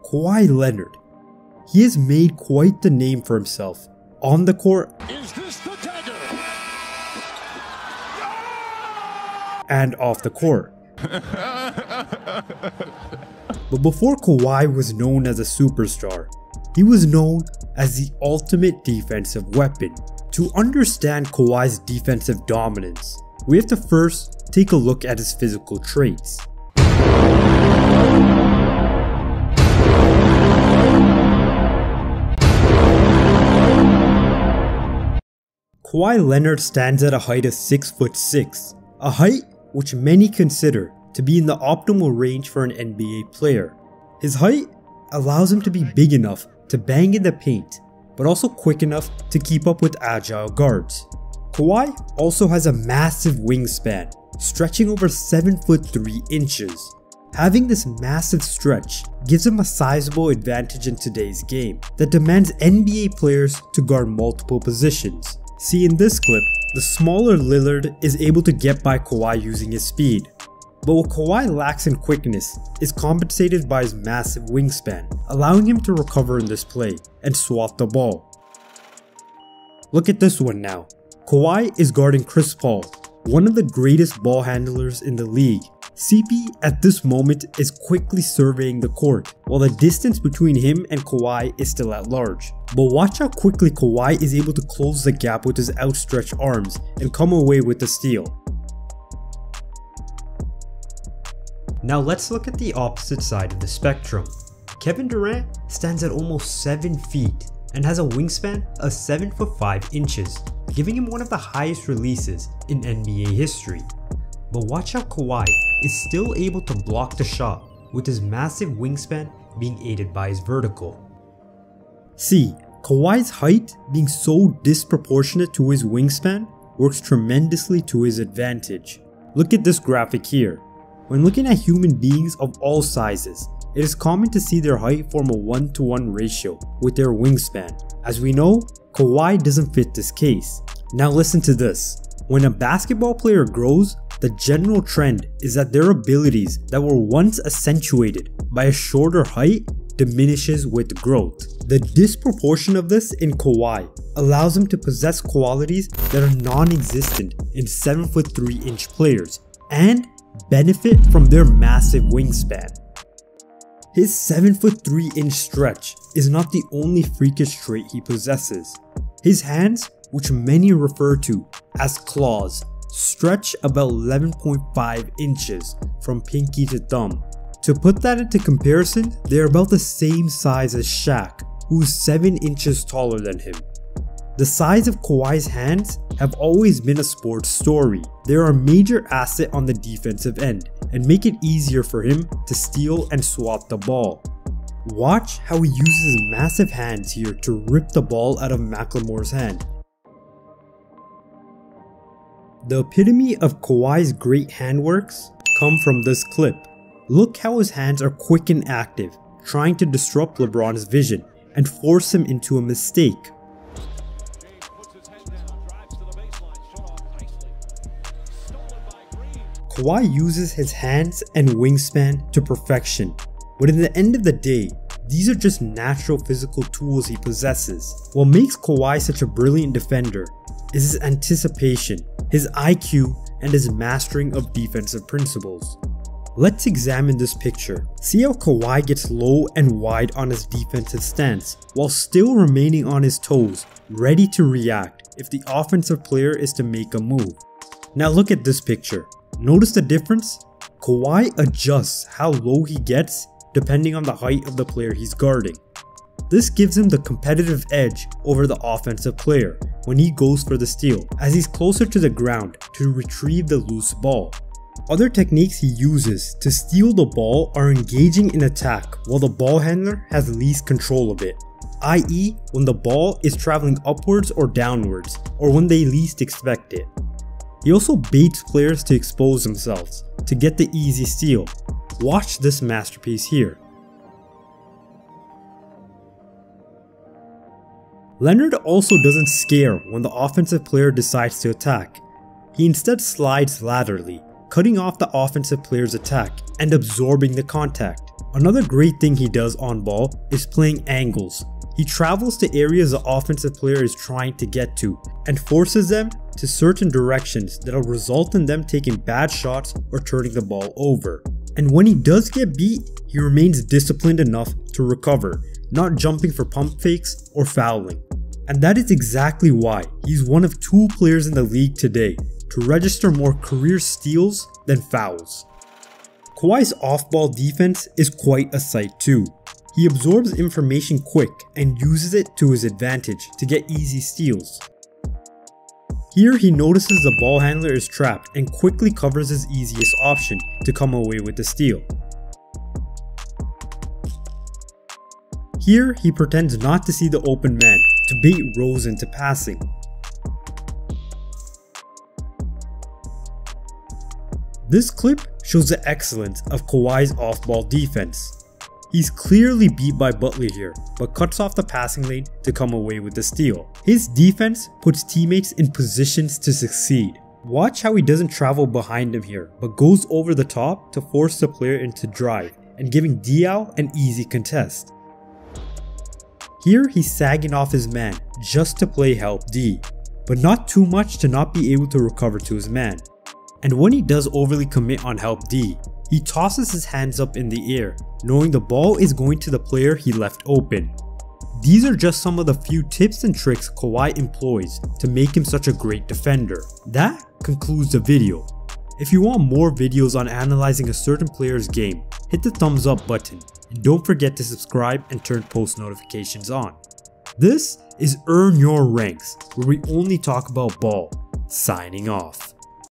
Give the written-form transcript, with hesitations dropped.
Kawhi Leonard. He has made quite the name for himself on the court and off the court. But before Kawhi was known as a superstar, he was known as the ultimate defensive weapon. To understand Kawhi's defensive dominance, we have to first take a look at his physical traits. Kawhi Leonard stands at a height of 6'6", a height which many consider to be in the optimal range for an NBA player. His height allows him to be big enough to bang in the paint, but also quick enough to keep up with agile guards. Kawhi also has a massive wingspan, stretching over 7'3". Having this massive stretch gives him a sizable advantage in today's game that demands NBA players to guard multiple positions. See, in this clip, the smaller Lillard is able to get by Kawhi using his speed. But what Kawhi lacks in quickness is compensated by his massive wingspan, allowing him to recover in this play and swat the ball. Look at this one now. Kawhi is guarding Chris Paul, one of the greatest ball handlers in the league. CP at this moment is quickly surveying the court, while the distance between him and Kawhi is still at large. But watch how quickly Kawhi is able to close the gap with his outstretched arms and come away with the steal. Now let's look at the opposite side of the spectrum. Kevin Durant stands at almost 7 feet and has a wingspan of 7'5", giving him one of the highest releases in NBA history. But watch how Kawhi is still able to block the shot, with his massive wingspan being aided by his vertical. See, Kawhi's height being so disproportionate to his wingspan works tremendously to his advantage. Look at this graphic here. When looking at human beings of all sizes, it is common to see their height form a 1-to-1 ratio with their wingspan. As we know, Kawhi doesn't fit this case. Now listen to this. When a basketball player grows, the general trend is that their abilities that were once accentuated by a shorter height diminishes with growth. The disproportion of this in Kawhi allows him to possess qualities that are non-existent in 7'3" players and benefit from their massive wingspan. His 7'3" stretch is not the only freakish trait he possesses. His hands, which many refer to as claws, stretch about 11.5 inches from pinky to thumb. To put that into comparison, they are about the same size as Shaq, who is 7 inches taller than him. The size of Kawhi's hands have always been a sports story. They are a major asset on the defensive end and make it easier for him to steal and swat the ball. Watch how he uses his massive hands here to rip the ball out of McLemore's hand. The epitome of Kawhi's great handworks come from this clip. Look how his hands are quick and active, trying to disrupt LeBron's vision and force him into a mistake. Kawhi uses his hands and wingspan to perfection, but in the end of the day, these are just natural physical tools he possesses. What makes Kawhi such a brilliant defender is his anticipation, his IQ, and his mastering of defensive principles. Let's examine this picture. See how Kawhi gets low and wide on his defensive stance, while still remaining on his toes, ready to react if the offensive player is to make a move. Now look at this picture. Notice the difference? Kawhi adjusts how low he gets depending on the height of the player he's guarding. This gives him the competitive edge over the offensive player when he goes for the steal, as he's closer to the ground to retrieve the loose ball. Other techniques he uses to steal the ball are engaging in attack while the ball handler has least control of it, i.e. when the ball is traveling upwards or downwards, or when they least expect it. He also baits players to expose themselves to get the easy steal. Watch this masterpiece here. Leonard also doesn't scare when the offensive player decides to attack. He instead slides laterally, cutting off the offensive player's attack and absorbing the contact. Another great thing he does on ball is playing angles. He travels to areas the offensive player is trying to get to and forces them to certain directions that'll result in them taking bad shots or turning the ball over. And when he does get beat, he remains disciplined enough to recover, not jumping for pump fakes or fouling. And that is exactly why he's one of 2 players in the league today to register more career steals than fouls. Kawhi's off-ball defense is quite a sight too. He absorbs information quick and uses it to his advantage to get easy steals. Here he notices the ball handler is trapped and quickly covers his easiest option to come away with the steal. Here he pretends not to see the open man to bait Rose into passing. This clip shows the excellence of Kawhi's off-ball defense. He's clearly beat by Butler here, but cuts off the passing lane to come away with the steal. His defense puts teammates in positions to succeed. Watch how he doesn't travel behind him here, but goes over the top to force the player into drive and giving Diaw an easy contest. Here he's sagging off his man just to play help D, but not too much to not be able to recover to his man. And when he does overly commit on help D, he tosses his hands up in the air, knowing the ball is going to the player he left open. These are just some of the few tips and tricks Kawhi employs to make him such a great defender. That concludes the video. If you want more videos on analyzing a certain player's game, hit the thumbs up button and don't forget to subscribe and turn post notifications on. This is Earn Your Ranks, where we only talk about ball. Signing off.